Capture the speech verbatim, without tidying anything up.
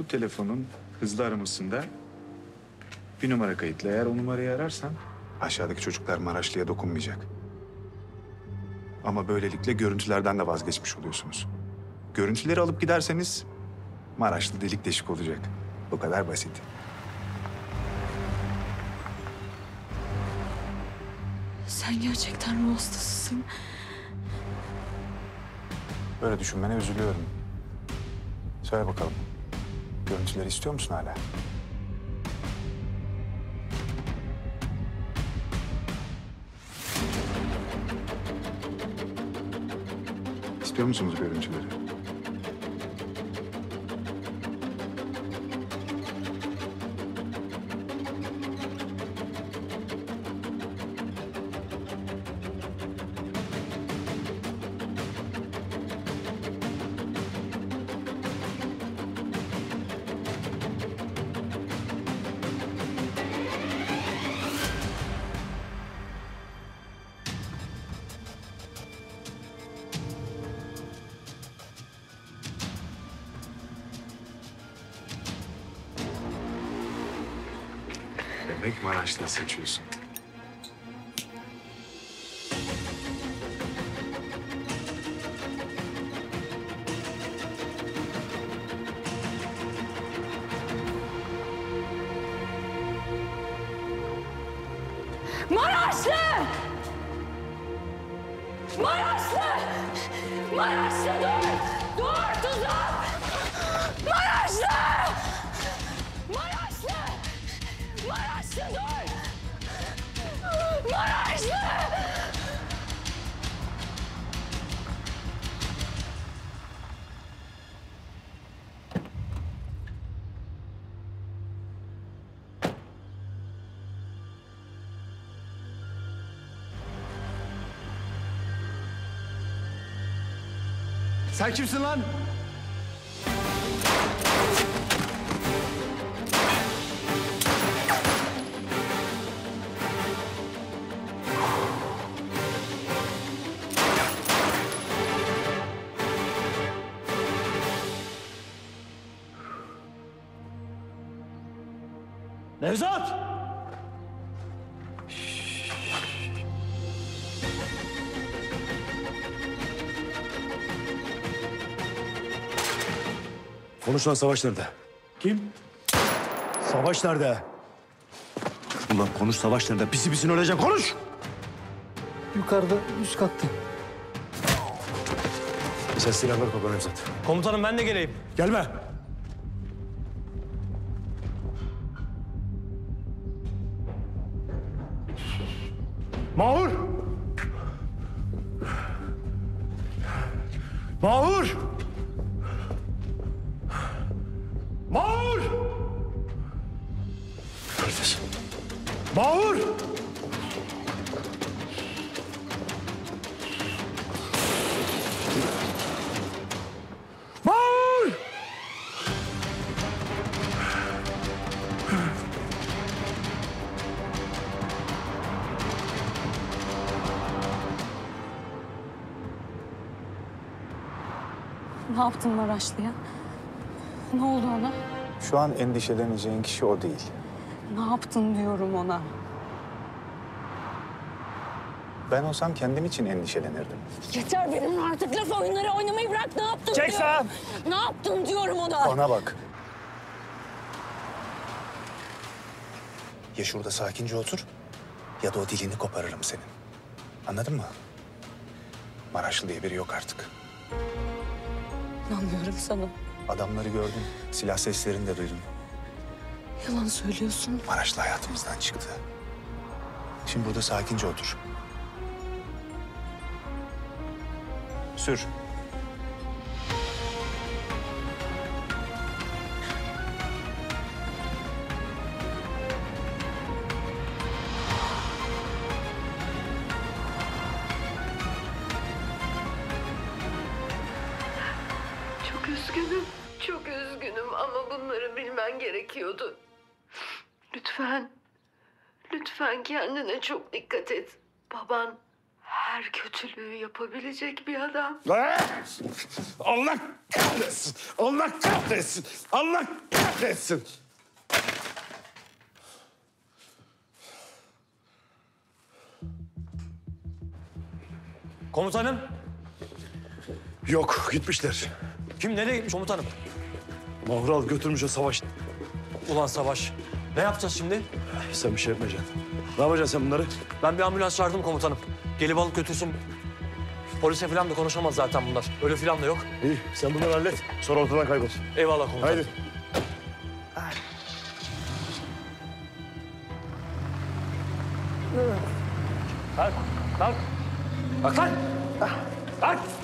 Bu telefonun hızlı aramasında bir numara kayıtlı. Eğer o numarayı ararsan aşağıdaki çocuklar Maraşlı'ya dokunmayacak. Ama böylelikle görüntülerden de vazgeçmiş oluyorsunuz. Görüntüleri alıp giderseniz Maraşlı delik deşik olacak. Bu kadar basit. Sen gerçekten ruh hastasısın. Böyle düşünmene üzülüyorum. Söyle bakalım. Görüntüleri istiyor musun hala? İstiyor musunuz görüntüleri? Demek Maraşlı seçiyorsun. Maraşlı! Maraşlı! Maraşlı dur! Dur tuzak! Maraşlı! Maraşlı! Maraşlı dur! Maraşlı! Sen kimsin lan? Nevzat! Konuş lan, Savaş nerede? Kim? Savaş nerede? Ulan konuş, Savaş nerede? Pisi pisine ölecek, konuş! Yukarıda, üst katta. Sen silahları topla Nevzat. Komutanım ben de geleyim. Gelme! Mahur! Mahur! Mahur! Kardeşim. Mahur! Mahur! Ne yaptın Maraşlı'ya? Ne oldu ona? Şu an endişeleneceğin kişi o değil. Ne yaptın diyorum ona. Ben olsam kendim için endişelenirdim. Yeter benim artık, laf oyunları oynamayı bırak. Ne yaptın Çek diyorum. sağa! Ne yaptın diyorum ona. Ona bak. Ya şurada sakince otur ya da o dilini koparırım senin. Anladın mı? Maraşlı diye biri yok artık. İnanmıyorum sana. Adamları gördüm, silah seslerini de duydum. Yalan söylüyorsun. Maraşlı hayatımızdan çıktı. Şimdi burada sakince otur. Sür. Çok üzgünüm, çok üzgünüm ama bunları bilmen gerekiyordu. Lütfen, lütfen kendine çok dikkat et. Baban her kötülüğü yapabilecek bir adam. Allah kahretsin! Allah kahretsin! Allah kahretsin! Komutanım. Yok, gitmişler. Kim nereye gitmiş komutanım? Mahur'u alıp götürmüşler Savaş. Ulan Savaş. Ne yapacağız şimdi? Sen bir şey yapmayacaksın. Ne yapacaksın sen bunları? Ben bir ambulans çağırdım komutanım. Gelip alıp götürsün. Polise falan da konuşamaz zaten bunlar. Öyle falan da yok. İyi, sen bunları hallet. Sonra ortadan kaybol. Eyvallah komutanım. Haydi. Kalk, kalk. Kalk lan. Kalk.